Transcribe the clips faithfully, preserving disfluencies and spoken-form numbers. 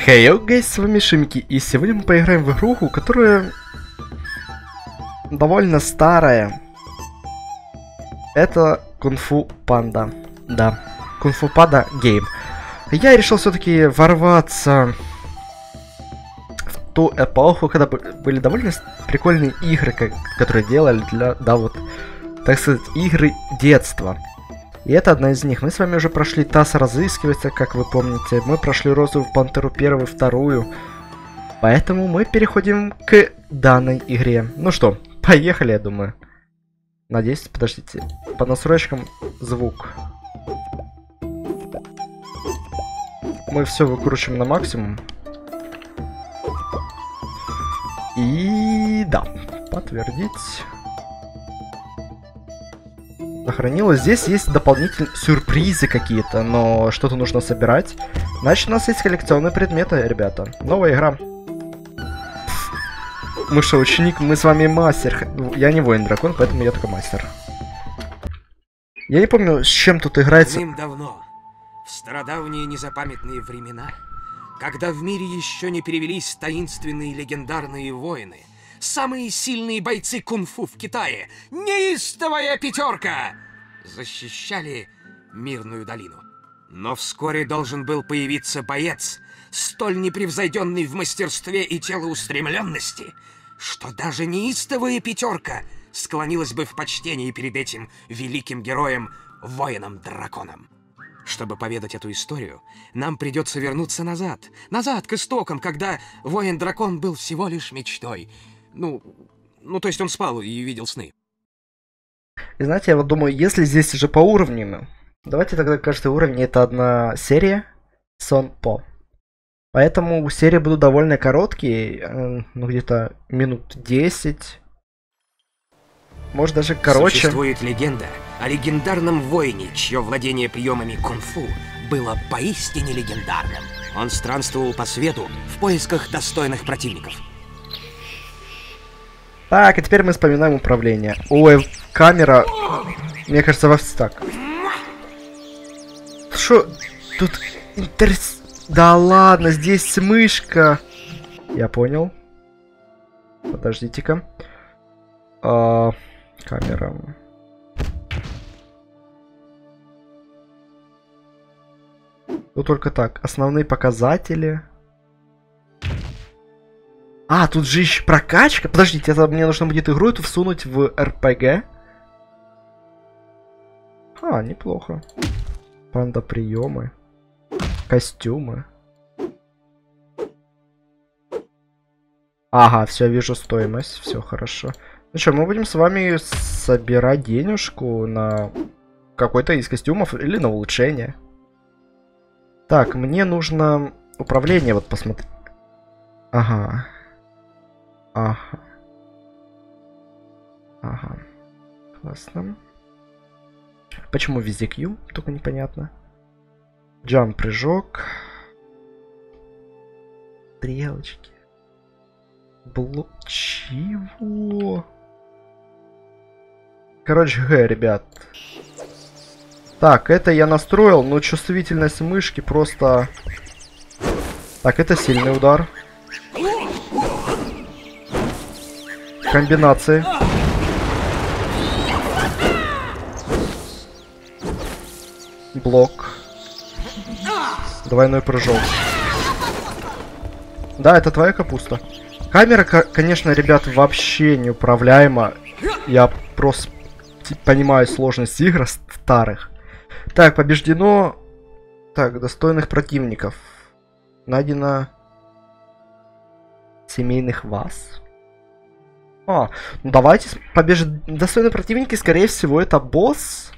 Хей, hey, гайс, с вами Шимики, и сегодня мы поиграем в игруху, которая довольно старая. Это Кунг-фу Панда. Да, Кунг-фу Панда гейм. Я решил все-таки ворваться в ту эпоху, когда были довольно прикольные игры, которые делали для, да, вот, так сказать, игры детства. И это одна из них. Мы с вами уже прошли ТАСС разыскивается, как вы помните. Мы прошли Розовую Пантеру первую, вторую. Поэтому мы переходим к данной игре. Ну что, поехали, я думаю. Надеюсь, подождите. По настройкам звук. Мы все выкручиваем на максимум. И да, подтвердить. Сохранилось. Здесь есть дополнительные сюрпризы какие-то, но что-то нужно собирать. Значит, у нас есть коллекционные предметы, ребята. Новая игра. Мы что, ученик? Мы с вами мастер. Я не воин-дракон, поэтому я только мастер. Я не помню, с чем тут играется. Давным-давно, в стародавние незапамятные времена, когда в мире еще не перевелись таинственные легендарные воины, самые сильные бойцы кунг-фу в Китае, неистовая пятерка, защищали мирную долину. Но вскоре должен был появиться боец, столь непревзойденный в мастерстве и телоустремленности, что даже неистовая пятерка склонилась бы в почтении перед этим великим героем, воином-драконом. Чтобы поведать эту историю, нам придется вернуться назад, назад к истокам, когда воин-дракон был всего лишь мечтой. Ну, ну, то есть он спал и видел сны. И знаете, я вот думаю, если здесь уже по уровням, давайте тогда каждый уровень это одна серия Сон По. Поэтому серии будут довольно короткие, ну где-то минут десять. Может даже короче. Существует легенда о легендарном воине, чье владение приемами кунг-фу было поистине легендарным. Он странствовал по свету в поисках достойных противников. Так, и теперь мы вспоминаем управление. Ой, камера. Мне кажется, во так. Шо? Тут интерс... Да ладно, здесь мышка. Я понял. Подождите-ка. А, камера. Ну только так. Основные показатели. А, тут же еще прокачка. Подождите, это мне нужно будет игру эту всунуть в эр пэ гэ. А, неплохо. Панда приемы. Костюмы. Ага, все, вижу стоимость. Все хорошо. Ну что, мы будем с вами собирать денежку на какой-то из костюмов или на улучшение. Так, мне нужно управление вот посмотреть. Ага. Ага. Ага. Классно. Почему везде Q? Только непонятно. Джамп, прыжок. Стрелочки. Блок. Чего? Короче, г, ребят. Так, это я настроил, но чувствительность мышки просто... Так, это сильный удар. Комбинации. Блок. Двойной прыжок. Да, это твоя капуста. Камера, конечно, ребят, вообще неуправляема. Я просто понимаю сложность игр старых. Так, побеждено... Так, достойных противников. Найдено... Семейных вас. А, ну давайте побежим. Достойные противники, скорее всего, это босс.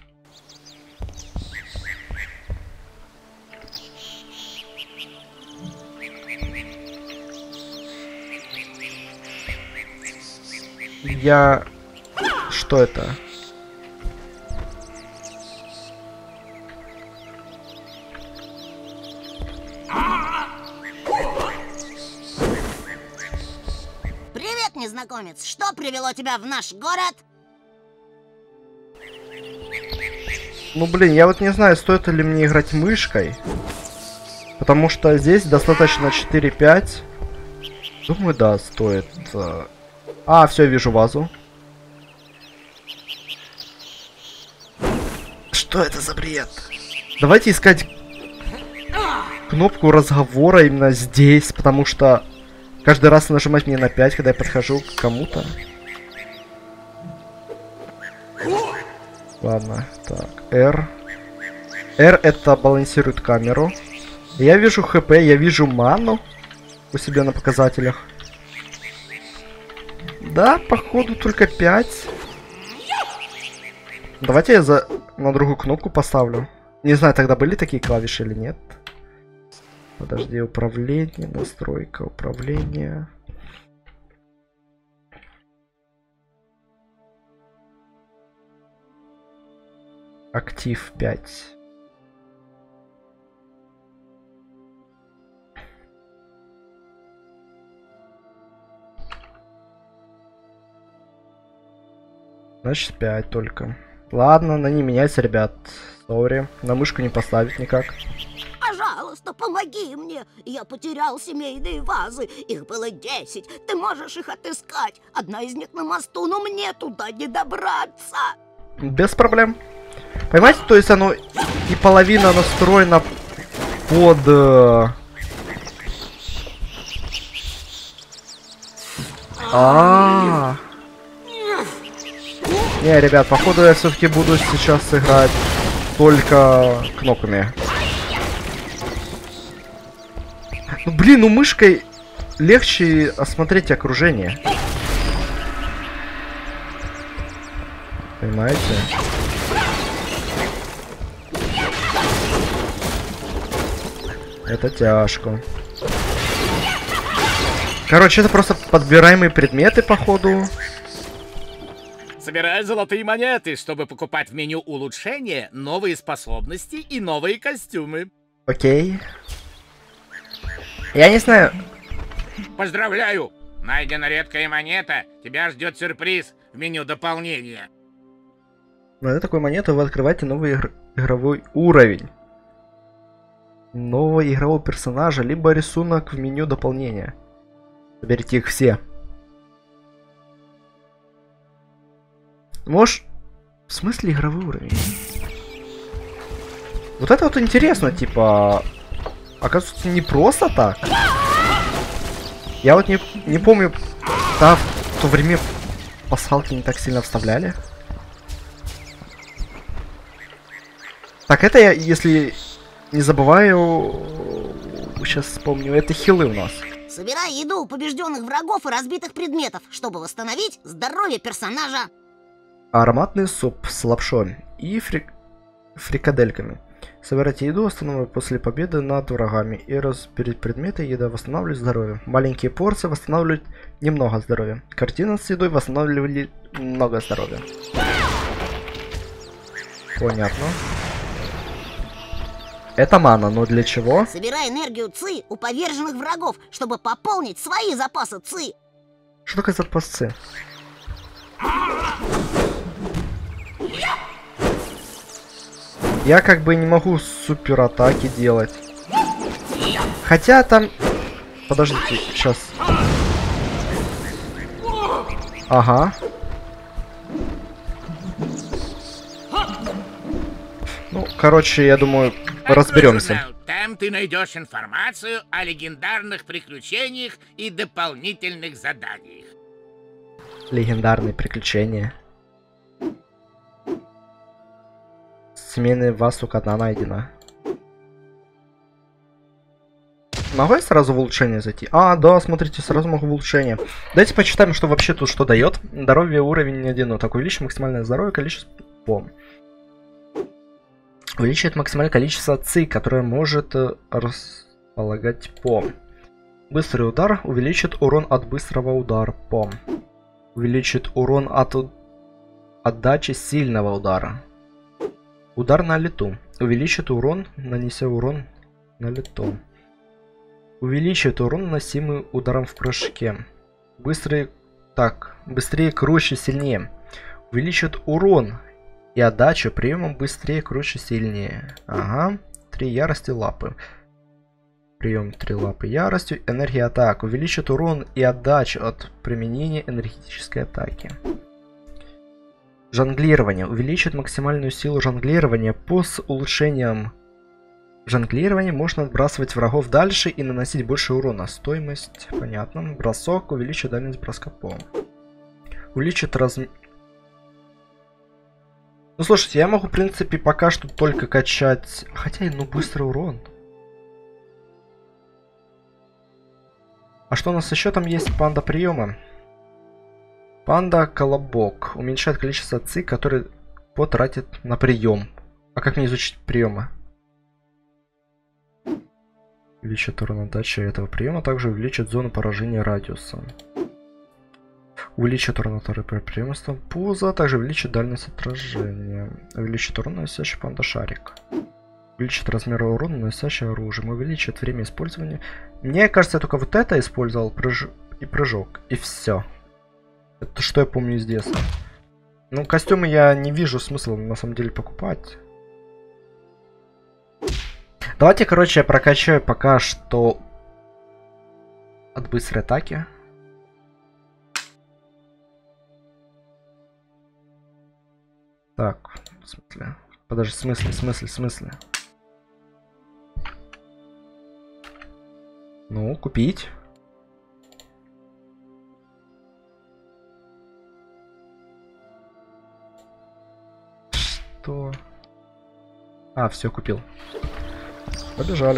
Я... Что это? Привет, незнакомец! Что привело тебя в наш город? Ну блин, я вот не знаю, стоит ли мне играть мышкой. Потому что здесь достаточно четыре пять. Думаю, да, стоит. А, все, вижу вазу. Что это за бред? Давайте искать кнопку разговора именно здесь, потому что каждый раз нажимать мне на пять, когда я подхожу к кому-то. Ладно, так, R. R это балансирует камеру. Я вижу хп, я вижу ману у себя на показателях. Да, походу только пять. Давайте я за... на другую кнопку поставлю. Не знаю, тогда были такие клавиши или нет. Подожди, управление, настройка, управление. Актив пять. Значит, пять только. Ладно, на не меняйся, ребят. Сори. На мышку не поставить никак. Пожалуйста, помоги мне. Я потерял семейные вазы. Их было десять. Ты можешь их отыскать. Одна из них на мосту, но мне туда не добраться. Без проблем. Понимаете, то есть оно и половина настроена под... Э... А-а-а. Не, ребят, походу я все-таки буду сейчас играть только кнопками. Ну блин, ну мышкой легче осмотреть окружение. Понимаете? Это тяжко. Короче, это просто подбираемые предметы, походу. Собирай золотые монеты, чтобы покупать в меню улучшения, новые способности и новые костюмы. Окей. Я не знаю. Поздравляю! Найдена редкая монета. Тебя ждет сюрприз в меню дополнения. На такой монету вы открываете новый игр игровой уровень. Нового игрового персонажа, либо рисунок в меню дополнения. Соберите их все. Можешь... В смысле игровой уровень? Вот это вот интересно, типа... Оказывается, не просто так. Я вот не, не помню... Да, в то время пасхалки не так сильно вставляли. Так, это я, если не забываю... Сейчас вспомню, это хилы у нас. Собирай еду у побежденных врагов и разбитых предметов, чтобы восстановить здоровье персонажа. Ароматный суп с лапшой и фри... фрикадельками. Собирайте еду, восстанавливая после победы над врагами. И разберите предметы, еда восстанавливает здоровье. Маленькие порции восстанавливают немного здоровья. Картина с едой восстанавливали много здоровья. Понятно. Это мана, но для чего? Собирай энергию ци у поверженных врагов, чтобы пополнить свои запасы ци. Что такое запас ци? Я как бы не могу супер атаки делать. Хотя там... Подождите, сейчас. Ага. Ну, короче, я думаю, разберемся. Там ты найдешь информацию о легендарных приключениях и дополнительных заданиях. Легендарные приключения. Семейная ваза одна найдена. Могу я сразу в улучшение зайти? А, да, смотрите, сразу могу в улучшение. Давайте почитаем, что вообще тут что дает. Здоровье уровень один. Ну, так, увеличить максимальное здоровье, количество пом. Увеличивает максимальное количество ци, которое может э, располагать пом. Быстрый удар увеличит урон от быстрого удара. Пом. Увеличит урон от отдачи сильного удара. Удар на лету. Увеличит урон, нанеся урон на лету. Увеличивает урон, наносимый ударом в прыжке. Быстрый... Так, быстрее, круче, сильнее. Увеличит урон и отдачу приемом быстрее, круче, сильнее. Ага. Три ярости лапы. Прием три лапы яростью. Энергия атак. Увеличит урон и отдачу от применения энергетической атаки. Жонглирование. Увеличит максимальную силу жонглирования. По с улучшением жонглирования можно отбрасывать врагов дальше и наносить больше урона. Стоимость. Понятно. Бросок. Увеличит дальность броска по. Увеличит размер. Ну слушайте, я могу в принципе пока что только качать. Хотя, ну быстрый урон. А что у нас еще там есть? Панда приема. Панда колобок. Уменьшает количество ци, которые потратит на прием. А как мне изучить приемы? Увеличит урон отдачи этого приема. Также увеличит зону поражения радиуса. Увеличит урон от приемства пуза. Также увеличит дальность отражения. Увеличит урон, наносящий панда шарик. Увеличит размер урона, наносящий оружием. Увеличит время использования. Мне кажется, я только вот это использовал. Прыж... И прыжок. И все. Это что я помню из детства. Ну, костюмы я не вижу смысла на самом деле покупать. Давайте, короче, я прокачаю пока что от быстрой атаки. Так, в смысле? Подожди, в смысле, в смысле, в смысле? Ну, купить. Что? А, все, купил. Побежали.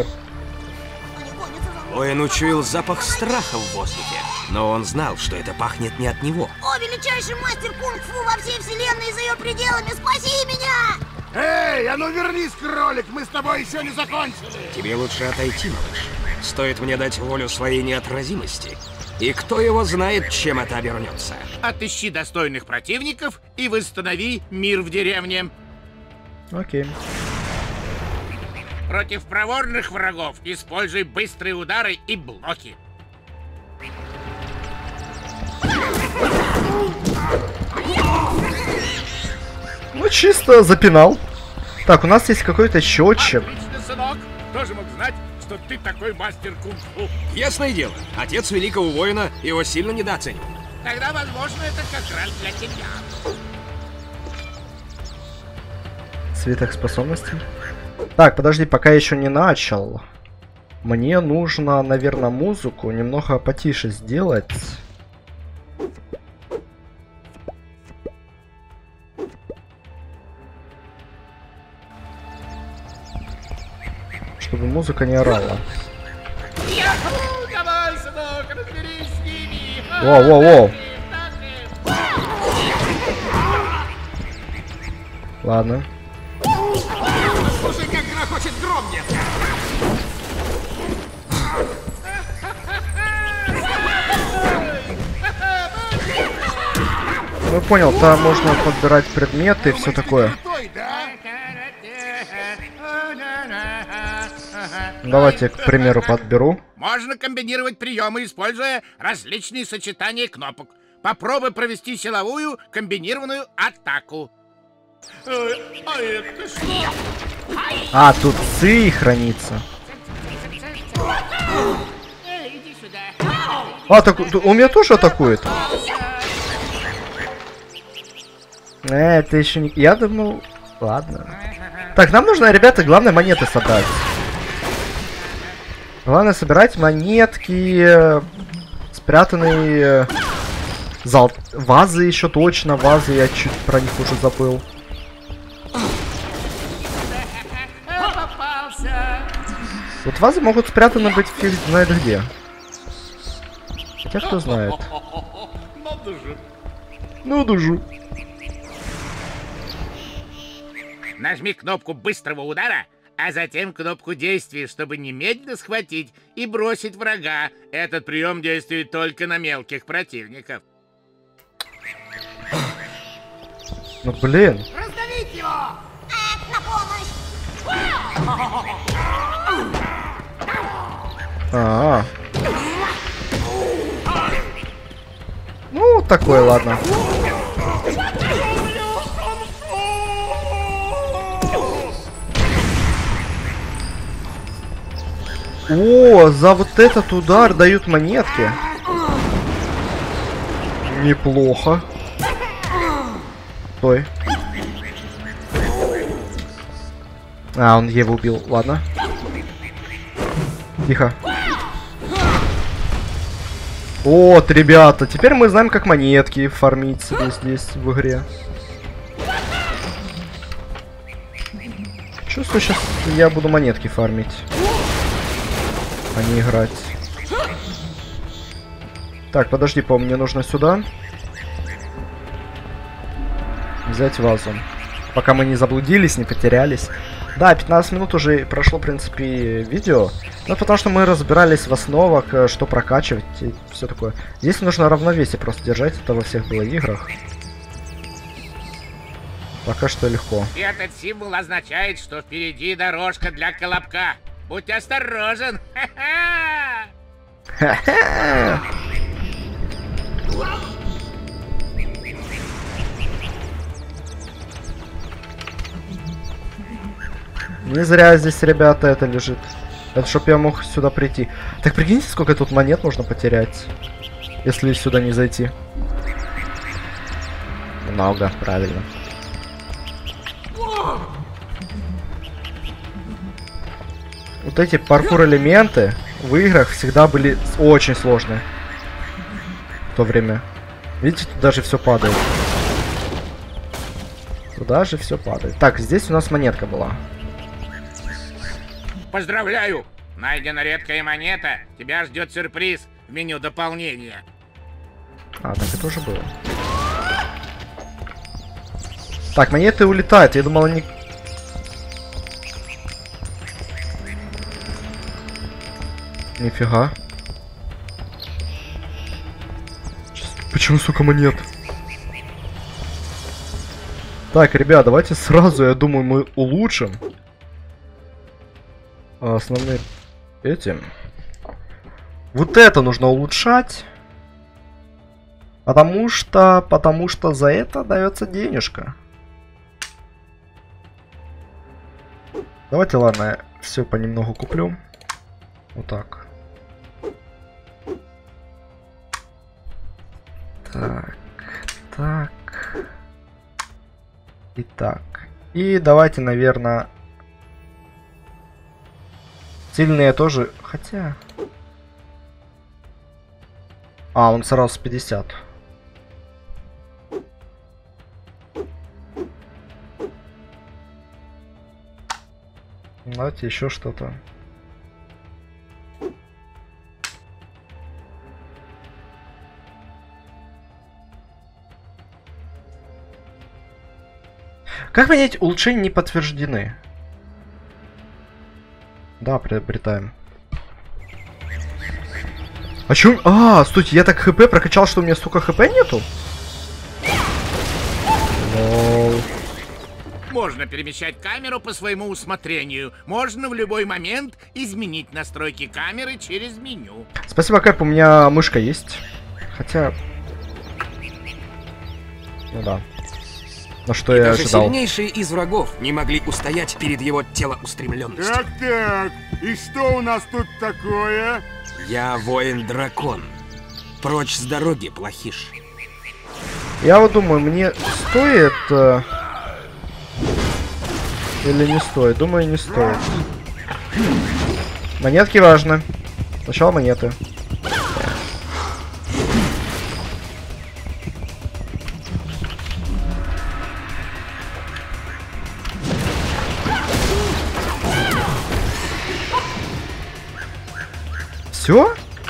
Воин учуял запах страха в воздухе, но он знал, что это пахнет не от него. О, величайший мастер кунг-фу во всей вселенной и за ее пределами, спаси меня! Эй, а ну вернись, кролик, мы с тобой еще не закончили. Тебе лучше отойти, малыш. Стоит мне дать волю своей неотразимости, и кто его знает, чем это обернется. Отыщи достойных противников и восстанови мир в деревне. Окей. Против проворных врагов используй быстрые удары и блоки. Ну, чисто запинал. Так, у нас есть какой-то счетчик. Отлично, сынок. Кто же мог знать, что ты такой мастер кунг-фу? Ясное дело, отец великого воина его сильно недооценил. Тогда, возможно, это как раз для тебя. Свиток способностей. Так, подожди, пока я еще не начал. Мне нужно, наверное, музыку немного потише сделать. Чтобы музыка не орала. Давай, сынок, разберись с ними. Воу-воу-воу. Ладно. Слушай, как грохочет гром, детка! Ну понял, там можно подбирать предметы и все такое. Давайте, к примеру, подберу. Можно комбинировать приемы, используя различные сочетания кнопок. Попробуй провести силовую комбинированную атаку. А это что? А, тут ци хранится. Эй, иди сюда. А, так у меня тоже атакует. Э, это еще не... Я думал... Ладно. Так, нам нужно, ребята, главное монеты собрать. Главное собирать монетки, спрятанные зал... Вазы еще точно, вазы, я чуть про них уже забыл. Вот вазы могут спрятаны быть фиг знает где. Хотя кто знает. Ну, дужу. Нажми кнопку быстрого удара, а затем кнопку действия, чтобы немедленно схватить и бросить врага. Этот прием действует только на мелких противников. Ну блин. Раздавить его! Э, на помощь! А, -а, -а. Ну, такое, ладно. О, за вот этот удар дают монетки. Неплохо. Стой. А, он Еву убил. Ладно. Тихо. Вот, ребята, теперь мы знаем, как монетки фармить себе здесь, в игре. Чувствую, сейчас я буду монетки фармить, а не играть. Так, подожди, по-моему, мне нужно сюда взять вазу. Пока мы не заблудились, не потерялись. Да, пятнадцать минут уже прошло, в принципе, видео. Ну, потому что мы разбирались в основах, что прокачивать и все такое. Здесь нужно равновесие просто держать, это во всех было играх. Пока что легко. И этот символ означает, что впереди дорожка для колобка. Будь осторожен. Ха-ха! Не зря здесь, ребята, это лежит. Это чтоб я мог сюда прийти. Так прикиньте, сколько тут монет можно потерять, если сюда не зайти. Много, правильно. Вот эти паркур-элементы в играх всегда были очень сложные. В то время. Видите, тут даже все падает. Туда же все падает. Так, здесь у нас монетка была. Поздравляю! Найдена редкая монета. Тебя ждет сюрприз в меню дополнения. А, так это уже было. Так, монеты улетают. Я думал, они... Нифига. Почему, сука, монет? Так, ребят, давайте сразу, я думаю, мы улучшим основные эти. Вот это нужно улучшать. Потому что, потому что за это дается денежка. Давайте, ладно, я все понемногу куплю. Вот так. Так, так. И так. И давайте, наверное... Сильные тоже, хотя... А, он сразу с пятьдесят. Давайте еще что-то. Как понять, улучшения не подтверждены? Да, приобретаем. А чё? А, стойте, я так хп прокачал, что у меня, сука, хп нету? Лол. Можно перемещать камеру по своему усмотрению. Можно в любой момент изменить настройки камеры через меню. Спасибо, Кэп, у меня мышка есть. Хотя... Ну да. Но что И я даже ожидал. сильнейшие из врагов не могли устоять перед его телоустремленностью. Так-так, и что у нас тут такое? Я воин-дракон. Прочь с дороги, плохиш. Я вот думаю, мне стоит... Э... Или не стоит? Думаю, не стоит. Монетки важны. Сначала монеты. Все?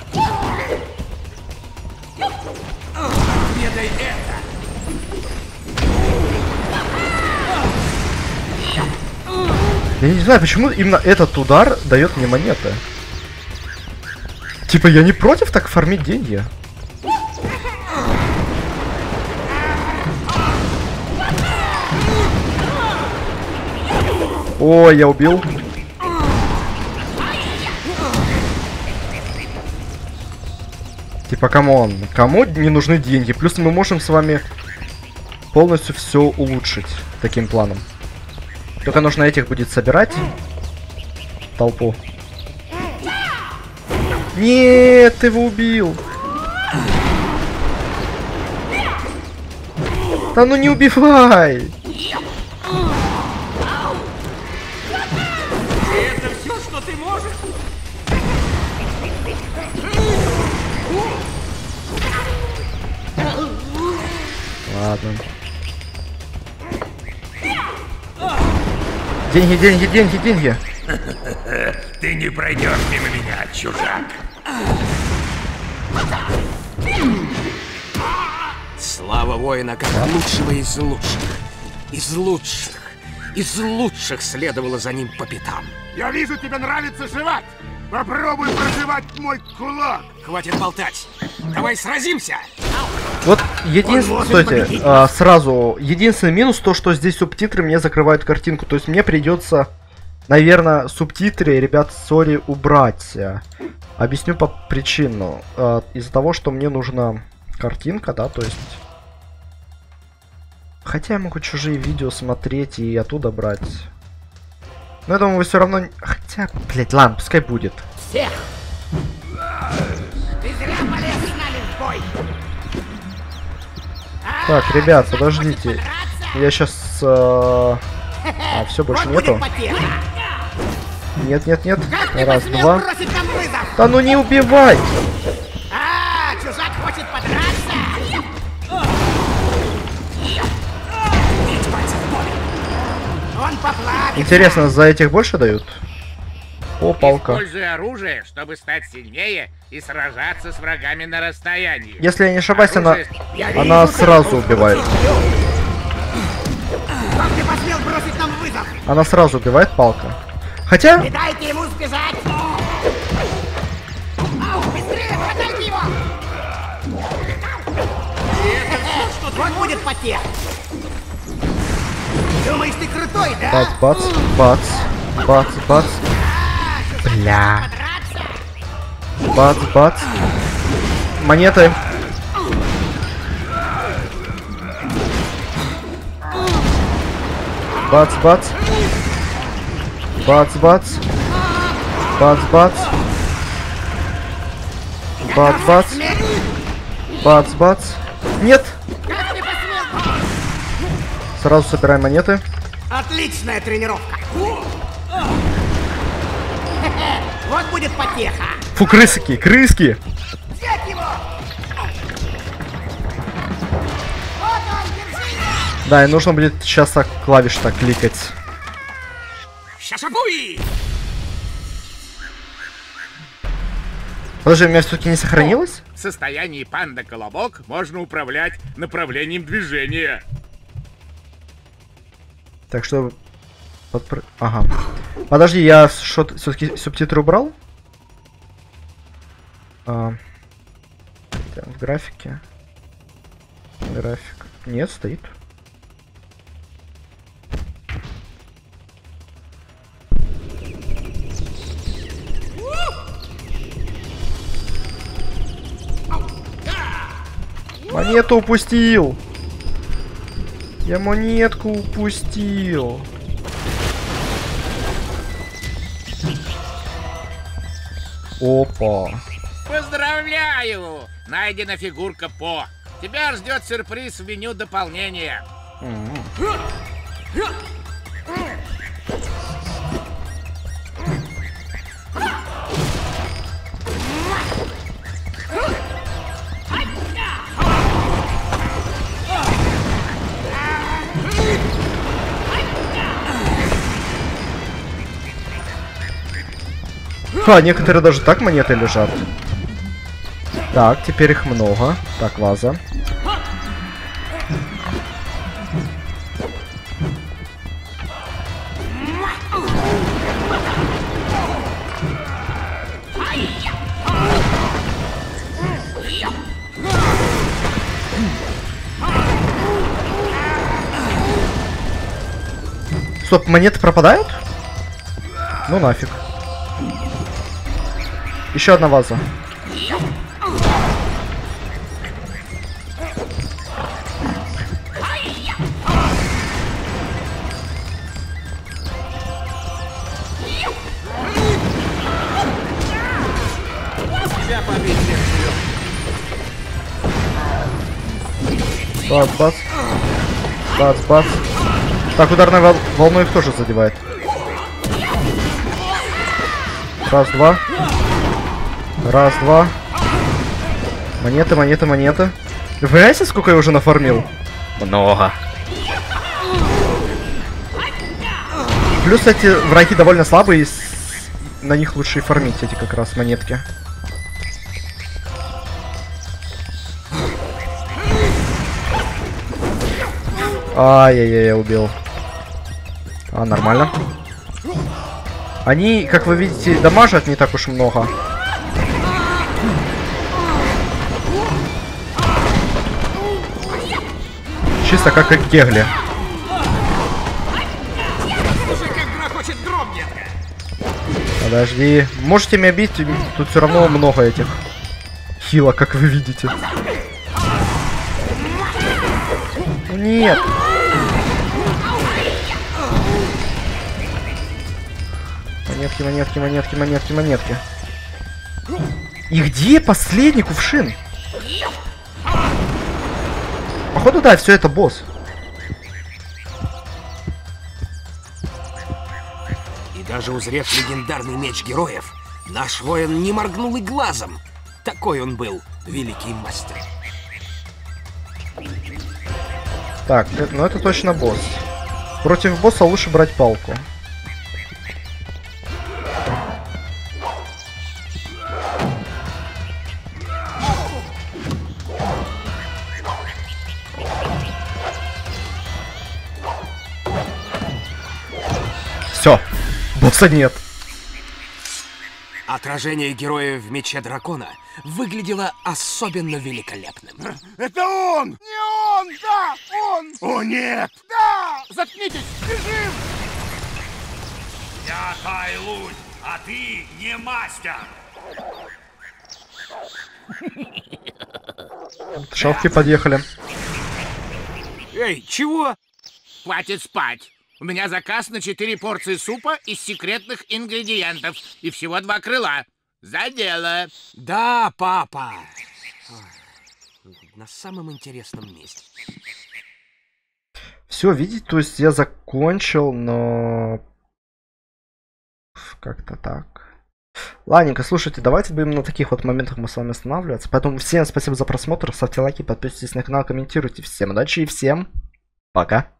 Ведай это! Я не знаю, почему именно этот удар дает мне монеты. Типа, я не против так фармить деньги. Ой, я убил. Типа, камон, кому не нужны деньги? Плюс мы можем с вами полностью все улучшить таким планом. Только нужно этих будет собирать. Толпу. Нет, ты его убил. Да ну не убивай. Это все, что ты можешь? Ладно. Деньги, деньги, деньги, деньги. Ты не пройдешь мимо меня, чужак. Слава воина как лучшего из лучших. Из лучших. Из лучших следовало за ним по пятам. Я вижу, тебе нравится жевать. Попробуй прожевать мой кулак. Хватит болтать. Давай сразимся. Вот единственное, стойте, а, сразу, единственный минус то, что здесь субтитры мне закрывают картинку. То есть мне придется, наверное, субтитры, ребят, сори, убрать. Объясню по причину. А, из-за того, что мне нужна картинка, да, то есть... Хотя я могу чужие видео смотреть и оттуда брать. Но я думаю, вы все равно... Хотя, блять, ладно, пускай будет. Всех! Ты зря полез с нами в бой! Так, ребят, подождите. Я сейчас... А, а все, больше нету. Нет, нет, нет. Раз, два. Да ну не убивай! А, чужак хочет подраться! Он поплатит! Интересно, за этих больше дают? О, палка. Используй оружие, чтобы стать сильнее и сражаться с врагами на расстоянии. Если я не ошибаюсь, она, Оружие- она сразу убивает. Как ты посмел бросить нам вызов? Она сразу убивает, палка. Хотя... Не дайте ему сбежать! Ау, быстрее, хватайте его! Вот будет потех! Думаешь, ты крутой, да? Бац, бац, бац, бац, бац. Бля. Бац, бац. Монеты. Бац, бац. Бац, бац. Бац, бац. Бац, бац. Бац, бац. Нет. Сразу собираем монеты. Отличная тренировка! Вот будет потеха! Фу, крысики, крыски. Взять его! Вот он, держи! Да, и нужно будет сейчас так клавиш так кликать. Шашабуи! Подожди, у меня все-таки не сохранилось? В состоянии панда-колобок можно управлять направлением движения. Так что... Подпр... Ага. Подожди, я что-то все-таки субтитры убрал? А... Так, в графике. График. Нет, стоит. Монету упустил! Я монетку упустил! Опа! Поздравляю! Найдена фигурка По. Тебя ждет сюрприз в меню дополнения. Ха, некоторые даже так монеты лежат. Так, теперь их много. Так, ваза. Стоп, монеты пропадают? Ну нафиг. Еще одна ваза. Бац, бац. Бац, бац. Так, ударной вол волной их тоже задевает. Раз, два. Раз, два. Монеты, монеты, монеты. Вы знаете, сколько я уже нафармил? Много. Плюс эти враги довольно слабые, и на них лучше и фармить эти как раз монетки. Ай-яй-яй, я убил. А, нормально. Они, как вы видите, дамажат не так уж много. Чисто как и кегли. Подожди. Можете меня бить, тут все равно много этих хила, как вы видите. Нет. Монетки, монетки, монетки, монетки, монетки. И где последний кувшин? Походу, да, все это босс. И даже узрев легендарный меч героев, наш воин не моргнул и глазом. Такой он был, великий мастер. Так, ну это точно босс. Против босса лучше брать палку. Все, босса нет. Отражение героя в мече дракона выглядело особенно великолепным. Это он! Не он! Да, он! О, нет! Да! Заткнитесь! Бежим! Я Кайлунь, а ты не мастер! Шалки подъехали. Эй, чего? Хватит спать. У меня заказ на четыре порции супа из секретных ингредиентов и всего два крыла. За дело. Да, папа. На самом интересном месте. Все, видите, то есть я закончил, но... Как-то так. Ладненько, слушайте, давайте будем на таких вот моментах мы с вами останавливаться. Поэтому всем спасибо за просмотр, ставьте лайки, подписывайтесь на канал, комментируйте. Всем удачи и всем пока.